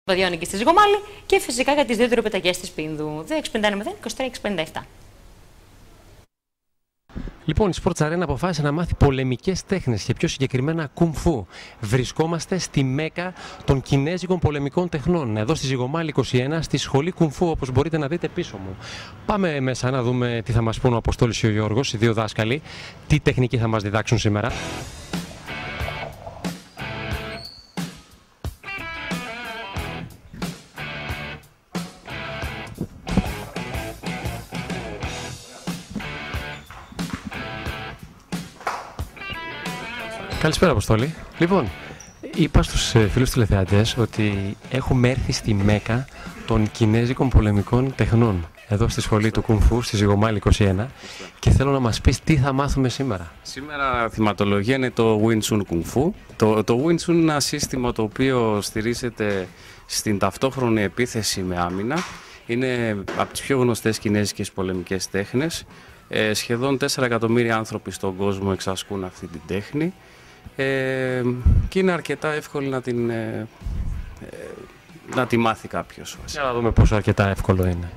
Βαδιώνει και στη Ζυγομάλη και φυσικά για τις δύο τροπεταγές της Πίνδου. 2-6-51-0-23-67. Λοιπόν, η Sports Arena αποφάσισε να μάθει πολεμικές τέχνες και πιο συγκεκριμένα κουμφού. Βρισκόμαστε στη μέκα των κινέζικων πολεμικών τεχνών, εδώ στη Ζυγομάλη 21, στη σχολή κουμφού, όπως μπορείτε να δείτε πίσω μου. Πάμε μέσα να δούμε τι θα μας πούν ο Αποστόλης και ο Γιώργος, οι δύο δάσκαλοι, τι τεχνική θα μας διδάξουν σήμερα. Καλησπέρα, Αποστόλη. Λοιπόν, είπα στους φίλους τηλεθεατές ότι έχουμε έρθει στη μέκα των κινέζικων πολεμικών τεχνών, εδώ στη σχολή του Κουμφού, στη Ζυγομάλη 21, και θέλω να μας πεις τι θα μάθουμε σήμερα. Σήμερα θυματολογία είναι το Wing Chun Kung Fu. Το Wing Chun είναι ένα σύστημα το οποίο στηρίζεται στην ταυτόχρονη επίθεση με άμυνα. Είναι από τις πιο γνωστές κινέζικες πολεμικές τέχνες. Σχεδόν 4 εκατομμύρια άνθρωποι στον κόσμο εξασκούν αυτή την τέχνη. Και είναι αρκετά εύκολη να τη μάθει κάποιος. Για να δούμε πόσο αρκετά εύκολο είναι.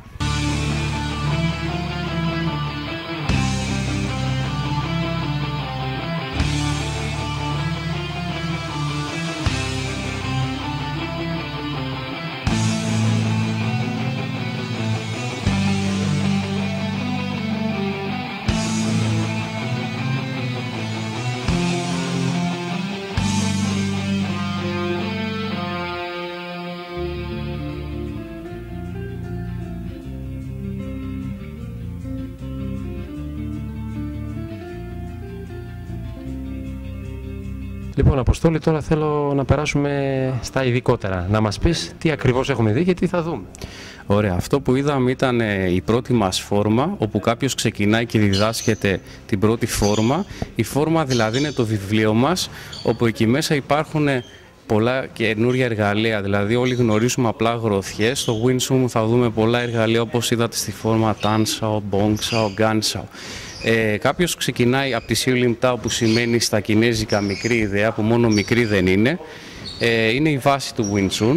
Λοιπόν, Αποστόλη, τώρα θέλω να περάσουμε στα ειδικότερα. Να μας πεις τι ακριβώς έχουμε δει και τι θα δούμε. Ωραία. Αυτό που είδαμε ήταν η πρώτη μας φόρμα, όπου κάποιος ξεκινάει και διδάσκεται την πρώτη φόρμα. Η φόρμα δηλαδή είναι το βιβλίο μας, όπου εκεί μέσα υπάρχουν πολλά καινούργια εργαλεία. Δηλαδή όλοι γνωρίζουμε απλά γροθιές. Στο Wing Chun θα δούμε πολλά εργαλεία, όπως είδατε στη φόρμα Tan Sao, Bong Sao, Gan Sao. Κάποιος ξεκινάει από τη Siu Lim Tao, που σημαίνει στα κινέζικα μικρή ιδέα, που μόνο μικρή δεν είναι. Είναι η βάση του Wing Chun.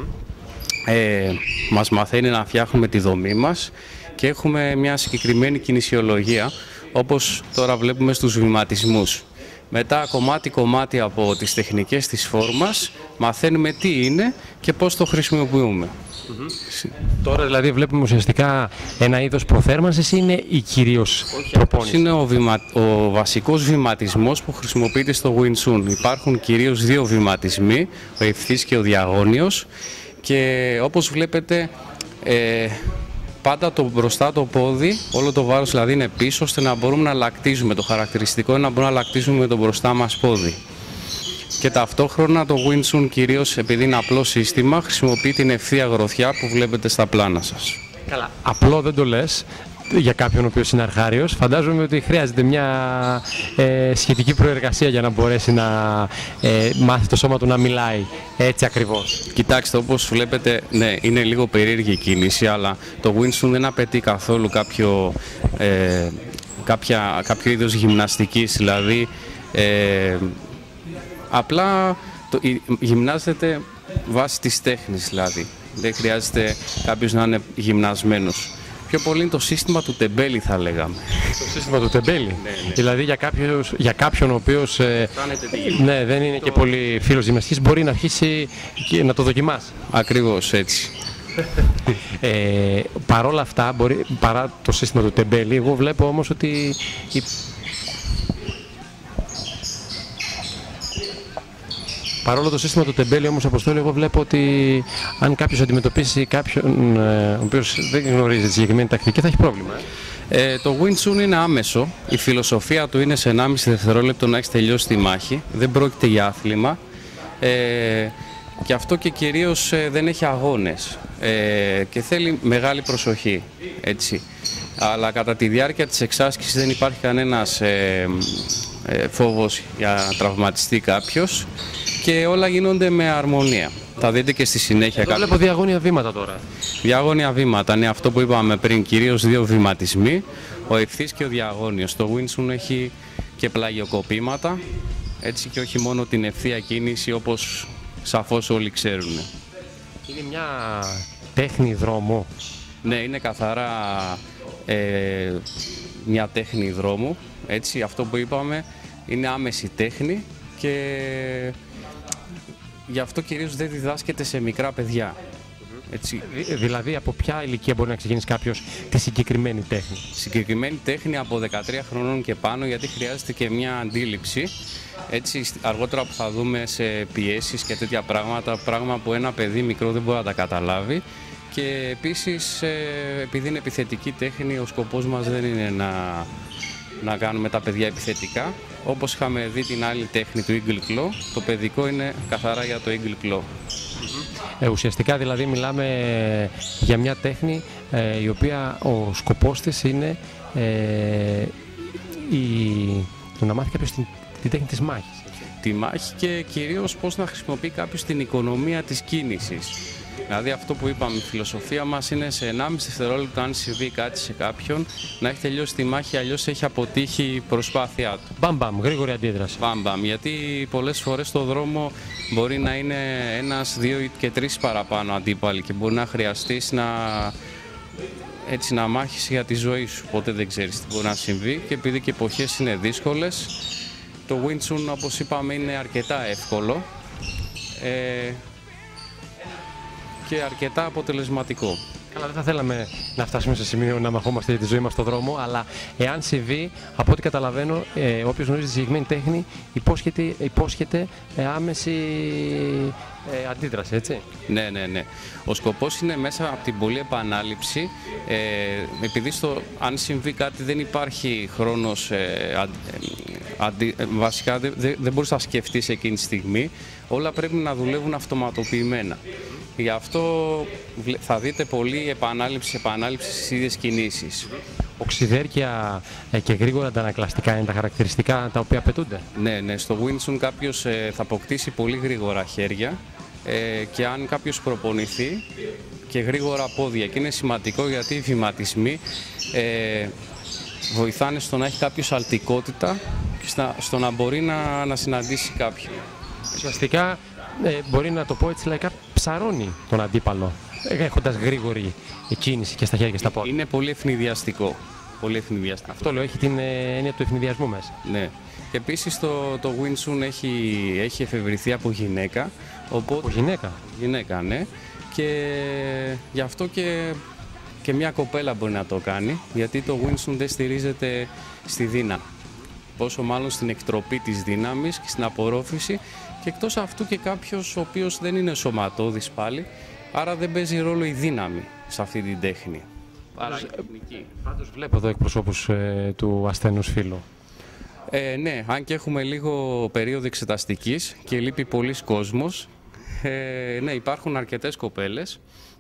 Μας μαθαίνει να φτιάχνουμε τη δομή μας και έχουμε μια συγκεκριμένη κινησιολογία, όπως τώρα βλέπουμε στους βηματισμούς. Μετά κομμάτι-κομμάτι από τις τεχνικές της φόρμας μαθαίνουμε τι είναι και πώς το χρησιμοποιούμε. Τώρα δηλαδή βλέπουμε ουσιαστικά ένα είδος προθέρμανσης ή είναι η κυρίως προπόνηση? Είναι ο βασικός βηματισμός που χρησιμοποιείται στο Wing Chun. Υπάρχουν κυρίως δύο βηματισμοί, ο ευθύς και ο διαγώνιος, και όπως βλέπετε πάντα το μπροστά το πόδι, όλο το βάρος δηλαδή είναι πίσω, ώστε να μπορούμε να λακτίζουμε. Το χαρακτηριστικό είναι να μπορούμε να λακτίζουμε με το μπροστά μας πόδι. Και ταυτόχρονα το Wing Chun, κυρίως επειδή είναι απλό σύστημα, χρησιμοποιεί την ευθεία γροθιά που βλέπετε στα πλάνα σας. Καλά, απλό δεν το λες για κάποιον ο οποίος είναι αρχάριος. Φαντάζομαι ότι χρειάζεται μια σχετική προεργασία για να μπορέσει να μάθει το σώμα του να μιλάει έτσι ακριβώς. Κοιτάξτε, όπως βλέπετε, ναι, είναι λίγο περίεργη η κίνηση, αλλά το Wing Chun δεν απαιτεί καθόλου κάποιο είδος γυμναστικής, δηλαδή απλά γυμνάζεται βάσει της τέχνης, δηλαδή. Δεν χρειάζεται κάποιος να είναι γυμνασμένος. Πιο πολύ είναι το σύστημα του τεμπέλη, θα λέγαμε. Το σύστημα του τεμπέλη. Ναι. Δηλαδή για κάποιον ο οποίος ναι, δεν είναι και πολύ φίλος γυμναστικής, μπορεί να αρχίσει και να το δοκιμάσει. Ακριβώς έτσι. Παρόλα αυτά, παρά το σύστημα του τεμπέλη, εγώ βλέπω όμως ότι παρόλο το σύστημα του τεμπέλη, όμως, Αποστόλη, εγώ βλέπω ότι αν κάποιος αντιμετωπίσει κάποιον ο οποίος δεν γνωρίζει τη συγκεκριμένη τακτική, θα έχει πρόβλημα. Το Wing Chun είναι άμεσο. Η φιλοσοφία του είναι σε 1,5 δευτερόλεπτο να έχει τελειώσει τη μάχη. Δεν πρόκειται για άθλημα. Και αυτό και κυρίως δεν έχει αγώνες. Και θέλει μεγάλη προσοχή. Έτσι. Αλλά κατά τη διάρκεια της εξάσκησης δεν υπάρχει κανένας φόβος για να τραυματιστεί κάποιος. Και όλα γίνονται με αρμονία. Θα δείτε και στη συνέχεια. Εδώ βλέπω διαγώνια βήματα τώρα. Διαγώνια βήματα είναι αυτό που είπαμε πριν, κυρίως δύο βηματισμοί, ο ευθύς και ο διαγώνιος. Το Wing Chun έχει και πλαγιοκοπήματα, έτσι, και όχι μόνο την ευθεία κίνηση, όπως σαφώς όλοι ξέρουν. Είναι μια τέχνη δρόμου. Ναι, είναι καθαρά μια τέχνη δρόμου. Έτσι, αυτό που είπαμε είναι άμεση τέχνη και γι' αυτό κυρίως δεν διδάσκεται σε μικρά παιδιά. Έτσι. Δηλαδή, από ποια ηλικία μπορεί να ξεκινήσει κάποιος τη συγκεκριμένη τέχνη? Συγκεκριμένη τέχνη από 13 χρονών και πάνω, γιατί χρειάζεται και μια αντίληψη. Έτσι, αργότερα που θα δούμε σε πιέσεις και τέτοια πράγματα, πράγμα που ένα παιδί μικρό δεν μπορεί να τα καταλάβει. Και επίσης, επειδή είναι επιθετική τέχνη, ο σκοπός μας δεν είναι να κάνουμε τα παιδιά επιθετικά. Όπως είχαμε δει την άλλη τέχνη του Eagle Claw, το παιδικό είναι καθαρά για το Eagle Claw. Ουσιαστικά δηλαδή μιλάμε για μια τέχνη η οποία ο σκοπός της είναι το να μάθει κάποιος την τέχνη της μάχης. Τη μάχη και κυρίως πώς να χρησιμοποιεί κάποιος την οικονομία της κίνησης. Δηλαδή αυτό που είπαμε, η φιλοσοφία μας είναι σε 1,5 δευτερόλεπτο αν συμβεί κάτι σε κάποιον να έχει τελειώσει τη μάχη, αλλιώς έχει αποτύχει η προσπάθειά του. Μπαμ-μπαμ, γρήγορη αντίδραση. Μπαμ-μπαμ, γιατί πολλές φορές στο δρόμο μπορεί να είναι 1, 2 και 3 παραπάνω αντίπαλοι και μπορεί να χρειαστείς να μάχεις για τη ζωή σου. Ποτέ δεν ξέρεις τι μπορεί να συμβεί και επειδή και οι εποχές είναι δύσκολες, το Wing Chun, όπως είπαμε, είναι αρκετά εύκολο και αρκετά αποτελεσματικό. Καλά, δεν θα θέλαμε να φτάσουμε σε σημείο να μαχόμαστε για τη ζωή μας στον δρόμο, αλλά εάν συμβεί, από ό,τι καταλαβαίνω, όποιος γνωρίζει τη συγκεκριμένη τέχνη υπόσχεται άμεση αντίδραση, έτσι. Ναι. Ο σκοπός είναι μέσα από την πολλή επανάληψη, επειδή αν συμβεί κάτι δεν υπάρχει χρόνος, βασικά δεν μπορείς να σκεφτείς εκείνη τη στιγμή, όλα πρέπει να δουλεύουν αυτοματοποιημένα. Γι' αυτό θα δείτε πολλή επανάληψη στις ίδιες κινήσεις. Οξυδέρκεια και γρήγορα αντανακλαστικά είναι τα χαρακτηριστικά τα οποία απαιτούνται. Ναι, στο Wing Chun κάποιος θα αποκτήσει πολύ γρήγορα χέρια και αν κάποιος προπονηθεί και γρήγορα πόδια. Και είναι σημαντικό γιατί οι βηματισμοί βοηθάνε στο να έχει κάποιος αλτικότητα και στο να μπορεί να συναντήσει κάποιον. Ουσιαστικά μπορεί να το πω έτσι λαϊκά, ψαρώνει τον αντίπαλο έχοντας γρήγορη κίνηση και στα χέρια και στα πόδια. Είναι πολύ ευνηδιαστικό. Αυτό λέω, έχει την έννοια του ευνηδιασμού μέσα. Ναι. Και επίσης το Wing Chun έχει εφευρεθεί από γυναίκα. Οπότε, από γυναίκα? Γυναίκα, ναι. Και γι' αυτό και μια κοπέλα μπορεί να το κάνει, γιατί το Wing Chun δεν στηρίζεται στη δύναμη. Πόσο μάλλον στην εκτροπή της δύναμης και στην απορρόφηση. Και εκτός αυτού και κάποιος ο οποίος δεν είναι σωματώδης πάλι, άρα δεν παίζει ρόλο η δύναμη σε αυτή την τέχνη. Πάντως βλέπω εδώ εκπροσώπους του ασθενούς φύλου. Ναι, αν και έχουμε λίγο περίοδο εξεταστικής και λείπει πολλής κόσμος, ναι, υπάρχουν αρκετές κοπέλες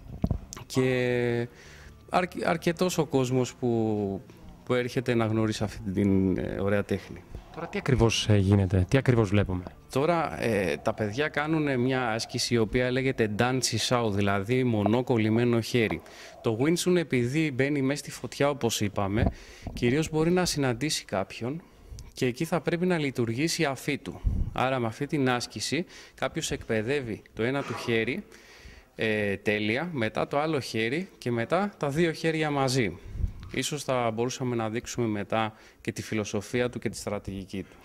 και αρκετός ο κόσμος που έρχεται να γνωρίσει αυτή την ωραία τέχνη. Τώρα τι ακριβώς γίνεται, τι ακριβώς βλέπουμε? Τώρα τα παιδιά κάνουν μια άσκηση η οποία λέγεται Dan Chi Sao, δηλαδή μονό κολλημένο χέρι. Το Wing Chun, επειδή μπαίνει μέσα στη φωτιά όπως είπαμε, κυρίως μπορεί να συναντήσει κάποιον και εκεί θα πρέπει να λειτουργήσει η αφή του. Άρα με αυτή την άσκηση κάποιος εκπαιδεύει το ένα του χέρι τέλεια, μετά το άλλο χέρι και μετά τα δύο χέρια μαζί. Ίσως θα μπορούσαμε να δείξουμε μετά και τη φιλοσοφία του και τη στρατηγική του.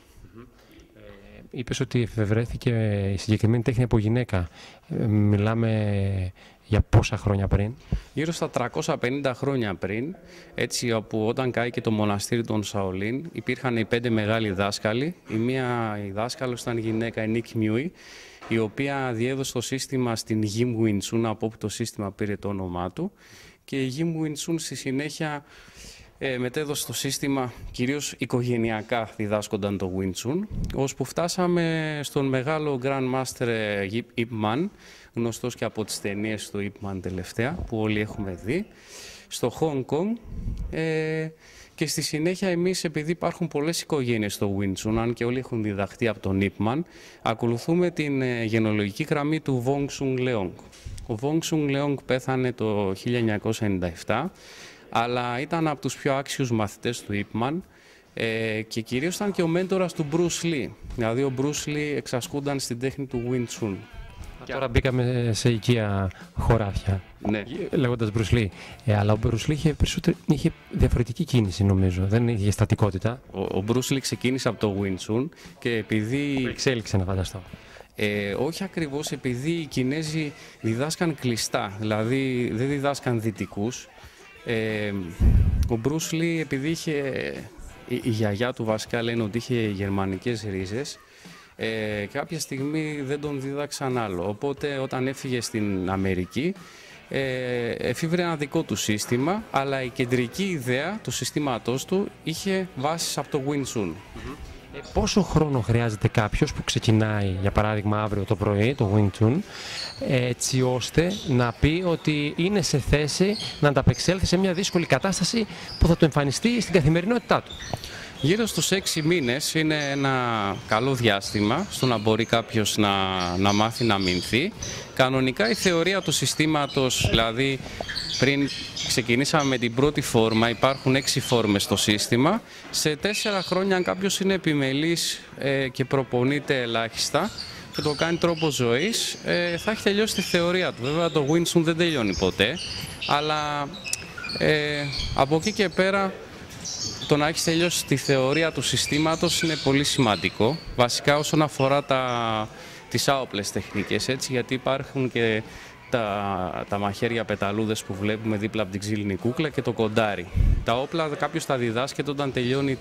Είπες ότι εφευρέθηκε η συγκεκριμένη τέχνη από γυναίκα. Μιλάμε για πόσα χρόνια πριν? Γύρω στα 350 χρόνια πριν, έτσι, όπου όταν κάηκε το μοναστήρι των Σαολίν, υπήρχαν οι 5 μεγάλοι δάσκαλοι. Η δάσκαλος ήταν γυναίκα, η Νίκ Μιούι, η οποία διέδωσε το σύστημα στην Γιμ Wing Chun, από όπου το σύστημα πήρε το όνομά του. Και η Γιμ Wing Chun στη συνέχεια μετέδωσε το σύστημα κυρίως οικογενειακά διδάσκονταν το Wing Chun, ώσπου φτάσαμε στον μεγάλο Grand Master Ip Man, γνωστός και από τις ταινίες του Ip Man τελευταία, που όλοι έχουμε δει, στο Hong Kong. Και στη συνέχεια εμείς, επειδή υπάρχουν πολλές οικογένειες στο Wing Chun, αν και όλοι έχουν διδαχτεί από τον Ip Man, ακολουθούμε την γενεολογική γραμμή του Wong Sung Leong. Ο Wong Sung Leong πέθανε το 1997, αλλά ήταν από τους πιο άξιους μαθητές του Ip Man και κυρίως ήταν και ο μέντορας του Bruce Lee. Δηλαδή ο Bruce Lee εξασκούνταν στην τέχνη του Wing Chun. Τώρα μπήκαμε σε οικία χωράφια. Ναι. Λέγοντας Bruce Lee. Αλλά ο Bruce Lee είχε διαφορετική κίνηση, νομίζω. Δεν είχε στατικότητα. Ο Bruce Lee ξεκίνησε από το Wing Chun και επειδή... Εξέλιξε, να φανταστώ. Όχι ακριβώς, επειδή οι Κινέζοι διδάσκαν κλειστά, δηλαδή δεν διδάσκαν δυτικούς. Ο Bruce Lee, επειδή η γιαγιά του βασικά λένε ότι είχε γερμανικές ρίζες, κάποια στιγμή δεν τον δίδαξαν άλλο. Οπότε όταν έφυγε στην Αμερική, εφήβρε ένα δικό του σύστημα, αλλά η κεντρική ιδέα του συστήματός του είχε βάσεις από το Wing Chun. Πόσο χρόνο χρειάζεται κάποιος που ξεκινάει, για παράδειγμα αύριο το πρωί, το Wing Chun, έτσι ώστε να πει ότι είναι σε θέση να ανταπεξέλθει σε μια δύσκολη κατάσταση που θα του εμφανιστεί στην καθημερινότητά του? Γύρω στους 6 μήνες είναι ένα καλό διάστημα στο να μπορεί κάποιος να μάθει να αμυνθεί. Κανονικά η θεωρία του συστήματος, δηλαδή πριν ξεκινήσαμε με την πρώτη φόρμα, υπάρχουν 6 φόρμες στο σύστημα. Σε 4 χρόνια αν κάποιος είναι επιμελής και προπονείται ελάχιστα και το κάνει τρόπο ζωής, θα έχει τελειώσει τη θεωρία του. Βέβαια το Wing Chun δεν τελειώνει ποτέ, αλλά από εκεί και πέρα το να έχεις τελειώσει τη θεωρία του συστήματος είναι πολύ σημαντικό. Βασικά όσον αφορά τις άοπλες τεχνικές, έτσι, γιατί υπάρχουν και τα μαχαίρια πεταλούδες που βλέπουμε δίπλα από την ξύλινη κούκλα και το κοντάρι. Τα όπλα κάποιος τα διδάσκεται όταν τελειώνει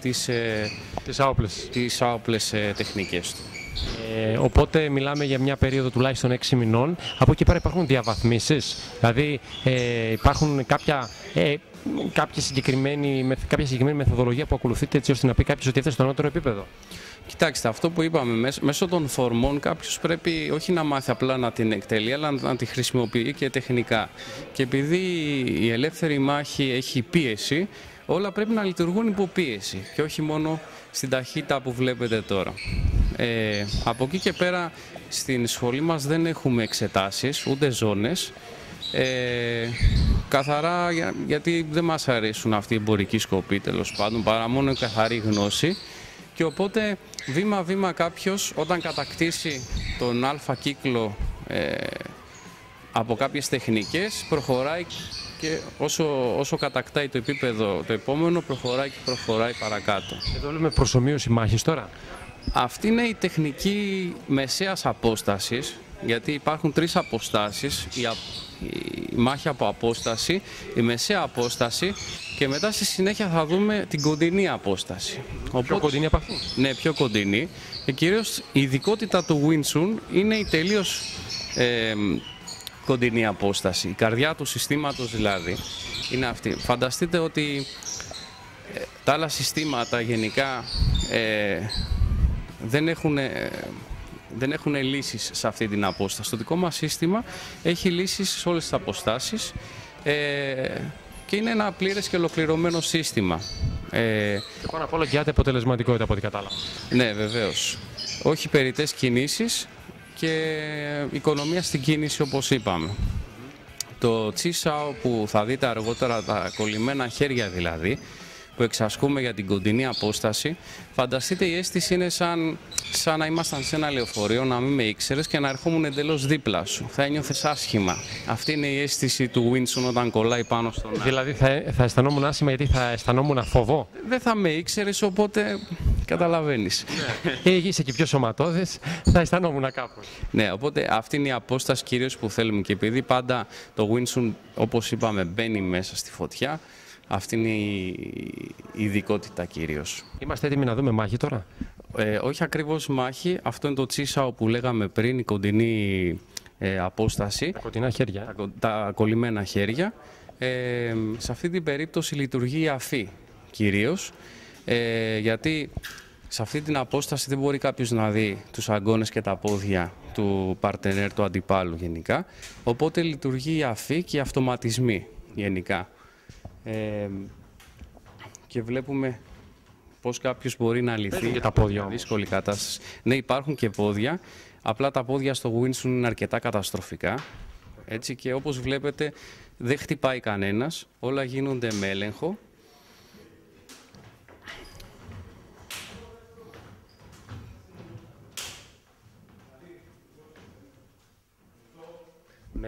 τις άοπλες τεχνικές του. Οπότε μιλάμε για μια περίοδο τουλάχιστον 6 μηνών. Από εκεί πέρα υπάρχουν διαβαθμίσεις, δηλαδή υπάρχουν κάποια συγκεκριμένη μεθοδολογία που ακολουθείτε έτσι ώστε να πει κάποιος ότι έφτασε στο ανώτερο επίπεδο? Κοιτάξτε, αυτό που είπαμε, μέσω των φορμών κάποιος πρέπει όχι να μάθει απλά να την εκτελεί, αλλά να τη χρησιμοποιεί και τεχνικά. Και επειδή η ελεύθερη μάχη έχει πίεση, όλα πρέπει να λειτουργούν υπό πίεση και όχι μόνο στην ταχύτητα που βλέπετε τώρα. Από εκεί και πέρα στην σχολή μας δεν έχουμε εξετάσεις, ούτε ζώνες. Καθαρά γιατί δεν μας αρέσουν αυτοί οι εμπορικοί σκοποί, τέλος πάντων, παρά μόνο η καθαρή γνώση. Και οπότε βήμα-βήμα κάποιος όταν κατακτήσει τον αλφα κύκλο από κάποιες τεχνικές προχωράει και όσο κατακτάει το επίπεδο το επόμενο προχωράει παρακάτω. Εδώ βλέπουμε προσομοίωση μάχης τώρα. Αυτή είναι η τεχνική μεσαίας απόστασης, γιατί υπάρχουν 3 αποστάσεις, η μάχη από απόσταση, η μεσαία απόσταση και μετά στη συνέχεια θα δούμε την κοντινή απόσταση. Πιο κοντινή από αυτή? Ναι, πιο κοντινή. Και κυρίως η ειδικότητα του Wing Chun είναι η τελείως κοντινή απόσταση. Η καρδιά του συστήματος δηλαδή είναι αυτή. Φανταστείτε ότι τα άλλα συστήματα γενικά δεν έχουν λύσεις σε αυτή την απόσταση. Το δικό μας σύστημα έχει λύσεις σε όλες τις αποστάσεις και είναι ένα πλήρες και ολοκληρωμένο σύστημα. Και πάνω απ' όλα εγγυάται αποτελεσματικότητα από ό,τι κατάλαβα. Ναι, βεβαίως. Όχι περιττές κινήσεις και οικονομία στην κίνηση όπως είπαμε. Το τσίσαο που θα δείτε αργότερα, τα κολλημένα χέρια δηλαδή, που εξασκούμε για την κοντινή απόσταση, φανταστείτε η αίσθηση είναι σαν να ήμασταν σε ένα λεωφορείο, να μην με ήξερες και να ερχόμουν εντελώς δίπλα σου. Θα ένιωθες άσχημα. Αυτή είναι η αίσθηση του Wing Chun όταν κολλάει πάνω στον άλλο. Δηλαδή θα αισθανόμουν άσχημα γιατί θα αισθανόμουν φοβό? Δεν θα με ήξερες, οπότε καταλαβαίνεις. Είσαι και πιο σωματώδες, θα αισθανόμουν κάπως. Ναι, οπότε αυτή είναι η απόσταση κυρίως που θέλουμε και επειδή πάντα το Wing Chun, όπως είπαμε, μπαίνει μέσα στη φωτιά, αυτή είναι η ειδικότητα κυρίως. Είμαστε έτοιμοι να δούμε μάχη τώρα? Όχι ακριβώς μάχη, αυτό είναι το τσίσαο που λέγαμε πριν, η κοντινή απόσταση. Τα κοντινά χέρια. Τα κολλημένα χέρια. Σε αυτή την περίπτωση λειτουργεί η αφή κυρίως, γιατί σε αυτή την απόσταση δεν μπορεί κάποιος να δει τους αγκώνες και τα πόδια του παρτενέρ, του αντιπάλου γενικά. Οπότε λειτουργεί η αφή και οι αυτοματισμοί γενικά. Και βλέπουμε πώς κάποιος μπορεί να λυθεί και τα πόδια δύσκολη κατάσταση. Ναι, υπάρχουν και πόδια, απλά τα πόδια στο Wing Chun είναι αρκετά καταστροφικά. Έτσι, και όπως βλέπετε δεν χτυπάει κανένας, όλα γίνονται με έλεγχο.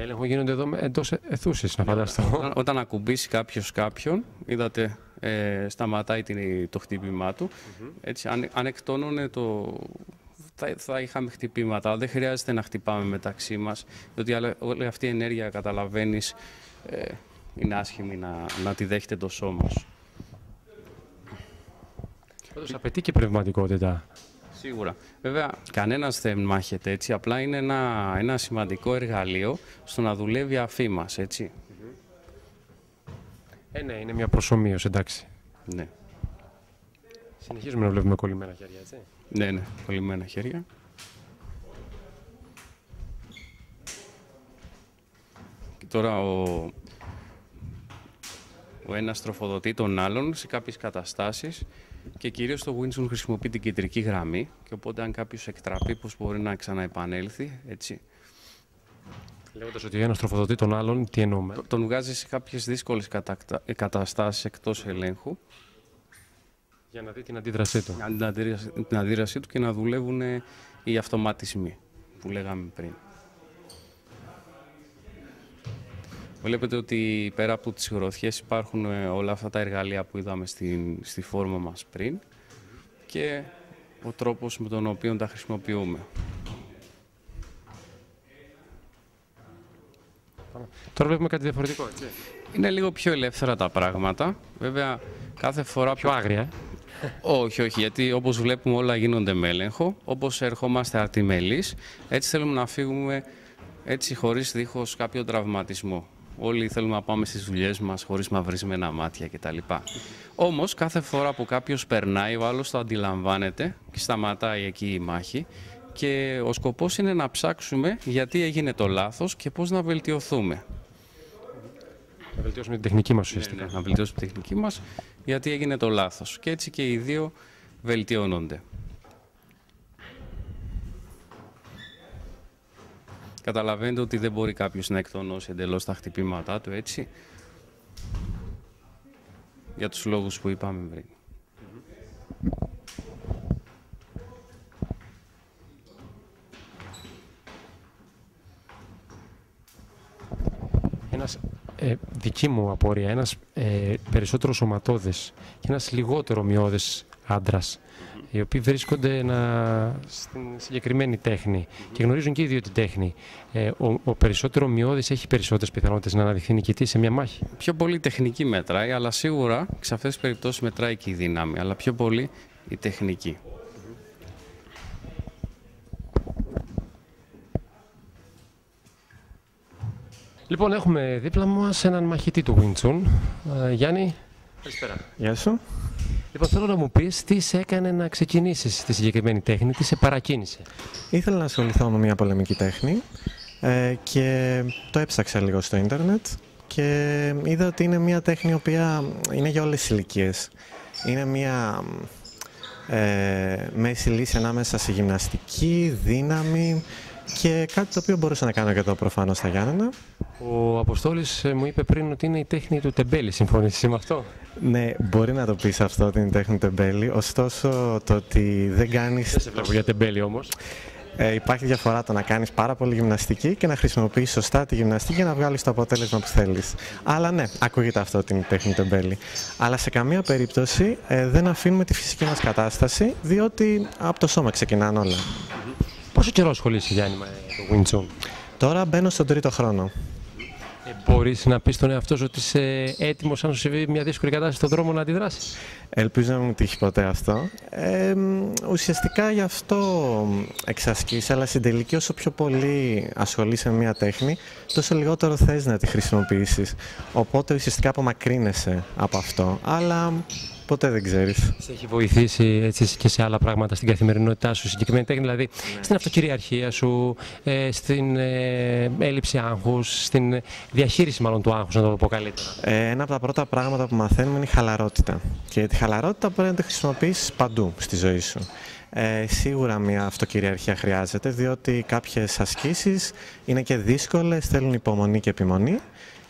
Έλεγχο γίνονται εδώ εντός αιθούσης, να φανταστώ. Όταν ακουμπήσει κάποιος κάποιον, είδατε, σταματάει το χτύπημά του. Έτσι, αν εκτόνωνε θα είχαμε χτυπήματα, αλλά δεν χρειάζεται να χτυπάμε μεταξύ μας, διότι όλη αυτή η ενέργεια, καταλαβαίνεις, είναι άσχημη να τη δέχεται το σώμα σου. Πάντως απαιτεί και πνευματικότητα. Σίγουρα. Βέβαια, κανένας δεν μάχεται έτσι, απλά είναι ένα σημαντικό εργαλείο στο να δουλεύει η αφή μας, έτσι. Ναι, είναι μια προσομοίωση, εντάξει. Ναι. Συνεχίζουμε να βλέπουμε κολλημένα χέρια, έτσι. Ναι, κολλημένα χέρια. Και τώρα ο ένας τροφοδοτεί τον άλλον σε κάποιες καταστάσεις και κυρίως το Wing Chun χρησιμοποιεί την κεντρική γραμμή και οπότε αν κάποιος εκτραπεί, πώς μπορεί να ξαναεπανέλθει, έτσι. Λέγοντας ότι ο ένας τροφοδοτεί τον άλλον, τι εννοούμε? Τον βγάζει σε κάποιες δύσκολες καταστάσεις εκτός ελέγχου. Για να δει την αντίδρασή του. Την αντίδρασή του και να δουλεύουν οι αυτοματισμοί που λέγαμε πριν. Βλέπετε ότι πέρα από τις γροθιές υπάρχουν όλα αυτά τα εργαλεία που είδαμε στη φόρμα μας πριν και ο τρόπος με τον οποίο τα χρησιμοποιούμε. Τώρα βλέπουμε κάτι διαφορετικό, έτσι. Είναι λίγο πιο ελεύθερα τα πράγματα. Βέβαια, κάθε φορά πιο άγρια. Όχι, γιατί όπως βλέπουμε όλα γίνονται με έλεγχο. Όπως ερχόμαστε αρτιμελείς, έτσι θέλουμε να φύγουμε έτσι χωρίς δίχως κάποιο τραυματισμό. Όλοι θέλουμε να πάμε στις δουλειές μας χωρίς μαυρισμένα μάτια κτλ. Όμως, κάθε φορά που κάποιος περνάει, ο άλλος το αντιλαμβάνεται και σταματάει εκεί η μάχη. Και ο σκοπός είναι να ψάξουμε γιατί έγινε το λάθος και πώς να βελτιωθούμε. Να βελτιώσουμε την τεχνική μας ουσιαστικά. Να βελτιώσουμε την τεχνική μας γιατί έγινε το λάθος. Και έτσι και οι δύο βελτιώνονται. Καταλαβαίνετε ότι δεν μπορεί κάποιος να εκτονώσει εντελώς τα χτυπήματά του, έτσι. Για τους λόγους που είπαμε πριν. Ένας, δική μου απορία, ένας περισσότερο σωματώδες και ένας λιγότερο ομοιώδες άντρας, οι οποίοι βρίσκονται στην συγκεκριμένη τέχνη και γνωρίζουν και οι δύο την τέχνη. Ο περισσότερο ομοιώδης έχει περισσότερες πιθανότητες να αναδειχθεί νικητής σε μια μάχη. Πιο πολύ τεχνική μετράει, αλλά σίγουρα σε αυτές τις περιπτώσεις μετράει και η δύναμη, αλλά πιο πολύ η τεχνική. Λοιπόν, έχουμε δίπλα μας έναν μαχητή του Wing Chun. Γιάννη, καλησπέρα. Γεια σου. Λοιπόν, θέλω να μου πεις τι σε έκανε να ξεκινήσεις τη συγκεκριμένη τέχνη, τι σε παρακίνησε. Ήθελα να ασχοληθώ με μια πολεμική τέχνη και το έψαξα λίγο στο ίντερνετ και είδα ότι είναι μια τέχνη η οποία είναι για όλες τις ηλικίες. Είναι μια μέση λύση ανάμεσα σε γυμναστική, δύναμη και κάτι το οποίο μπορούσα να κάνω και εδώ προφανώς στα Γιάννενα. Ο Αποστόλης μου είπε πριν ότι είναι η τέχνη του τεμπέλη. Συμφωνείς εσύ με αυτό? Ναι, μπορεί να το πεις αυτό ότι είναι η τέχνη του τεμπέλη, ωστόσο το ότι δεν κάνεις... Δεν σε βλέπω για τεμπέλη όμως. Υπάρχει διαφορά το να κάνεις πάρα πολύ γυμναστική και να χρησιμοποιείς σωστά τη γυμναστική για να βγάλεις το αποτέλεσμα που θέλεις. Αλλά ναι, ακούγεται αυτό ότι είναι η τέχνη του τεμπέλη. Αλλά σε καμία περίπτωση δεν αφήνουμε τη φυσική μας κατάσταση, διότι από το σώμα ξεκινάνε όλα. Πόσο καιρό ασχολείσαι, Γιάννη, με το Wing Chun? Τώρα μπαίνω στον 3ο χρόνο. Μπορείς να πεις στον εαυτό σου ότι είσαι έτοιμος, αν σου συμβεί μια δύσκολη κατάσταση στον δρόμο, να αντιδράσεις? Ελπίζω να μην μου τύχει ποτέ αυτό. Ουσιαστικά γι' αυτό εξασκείς, αλλά στην τελική όσο πιο πολύ ασχολείσαι με μια τέχνη, τόσο λιγότερο θες να τη χρησιμοποιήσεις. Οπότε ουσιαστικά απομακρύνεσαι από αυτό, αλλά ποτέ δεν ξέρεις. Σε έχει βοηθήσει έτσι και σε άλλα πράγματα στην καθημερινότητά σου, συγκεκριμένη τέχνη, δηλαδή στην αυτοκυριαρχία σου, στην έλλειψη άγχους, στην διαχείριση μάλλον του άγχους, να το πω καλύτερα? Ένα από τα πρώτα πράγματα που μαθαίνουμε είναι η χαλαρότητα. Και τη χαλαρότητα πρέπει να τη χρησιμοποιήσεις παντού στη ζωή σου. Σίγουρα μια αυτοκυριαρχία χρειάζεται, διότι κάποιες ασκήσεις είναι και δύσκολες, θέλουν υπομονή και επιμονή.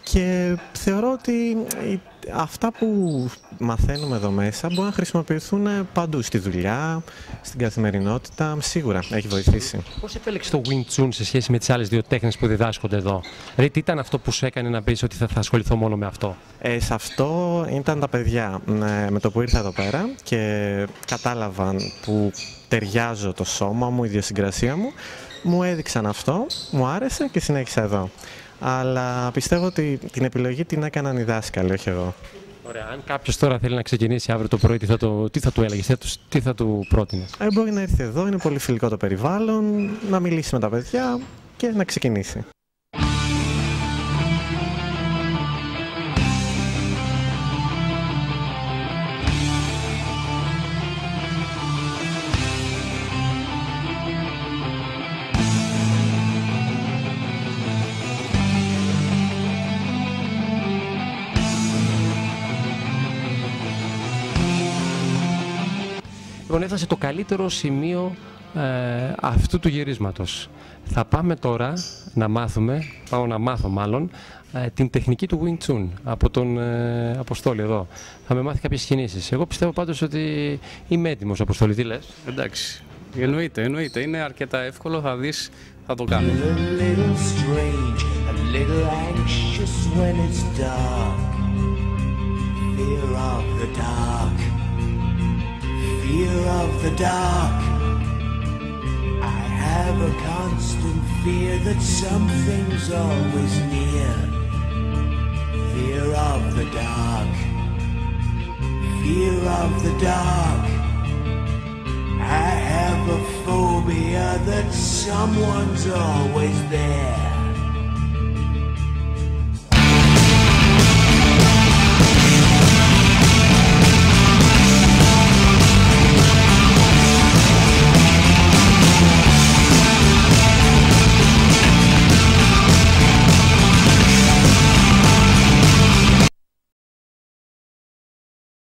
Και θεωρώ ότι αυτά που μαθαίνουμε εδώ μέσα μπορούν να χρησιμοποιηθούν παντού, στη δουλειά, στην καθημερινότητα, σίγουρα έχει βοηθήσει. Πώς επέλεξες το Wing Chun σε σχέση με τις άλλες δύο τέχνες που διδάσκονται εδώ? Δηλαδή, τι ήταν αυτό που σου έκανε να πεις ότι θα ασχοληθώ μόνο με αυτό? Σε αυτό ήταν τα παιδιά. Με το που ήρθα εδώ πέρα και κατάλαβαν που ταιριάζω το σώμα μου, η ιδιοσυγκρασία μου, μου έδειξαν αυτό, μου άρεσε και συνέχισα εδώ. Αλλά πιστεύω ότι την επιλογή την έκαναν οι δάσκαλοι, όχι εγώ. Ωραία. Αν κάποιος τώρα θέλει να ξεκινήσει αύριο το πρωί, τι θα του έλεγες, τι θα του πρότεινες? Μπορεί να έρθει εδώ, είναι πολύ φιλικό το περιβάλλον, να μιλήσει με τα παιδιά και να ξεκινήσει. Λοιπόν, έφτασε το καλύτερο σημείο αυτού του γυρίσματος. Θα πάμε τώρα να μάθω μάλλον, την τεχνική του Wing Chun από τον Αποστόλη εδώ. Θα με μάθει κάποιες κινήσεις. Εγώ πιστεύω πάντως ότι είμαι έτοιμος, Αποστόλη, τι λες? Εντάξει, εννοείται. Είναι αρκετά εύκολο, θα δεις, θα το κάνω. Fear of the dark. I have a constant fear that something's always near. Fear of the dark. Fear of the dark. I have a phobia that someone's always there.